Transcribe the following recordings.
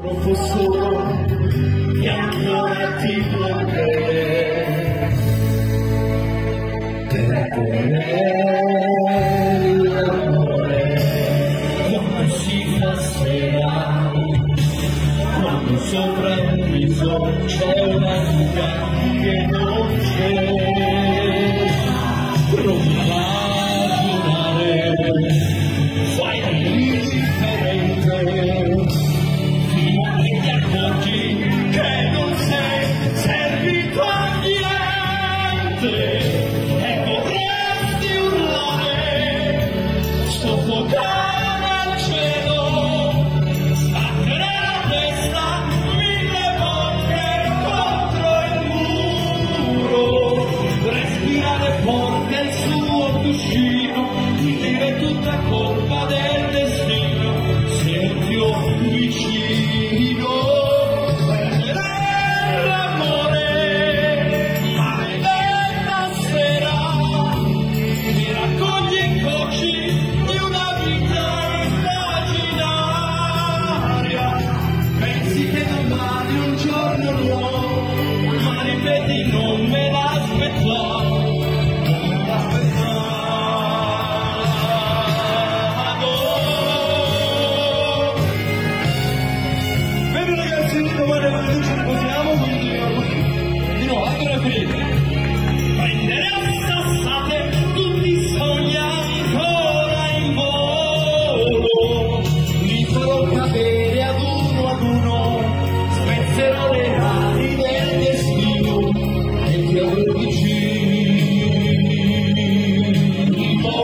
Troppo solo che ancora ti vorrei tenere l'amore come si fa sera quando sopra un viso c'è una fuga che non c'è. Non ragionare, fai l'indifferente fino a che ti accorgi che non sei servito a niente e vorresti urlare, soffocare al cielo, sbattere la testa 1000 volte contro il muro, respirare forte il suo cuscino, dire tutta colpa del destino, se più vicino. Perdere l'amore, maledetta sera, mi raccogli i cocci di una vita immaginaria. Pensi che domani un giorno nuovo, ma ripeti non me l'aspettavo. Domani alle 12 ci posiamo, quindi di nuovo, ancora finite. Prendere a sassate tutti i sogni ancora in volo, li farò cadere ad uno, spezzerò le ali del destino e ti avrò vicino.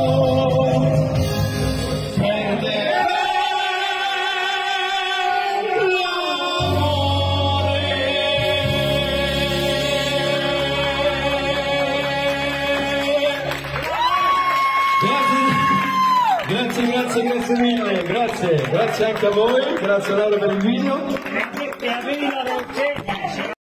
Grazie mille, grazie anche a voi, grazie Laura per il video.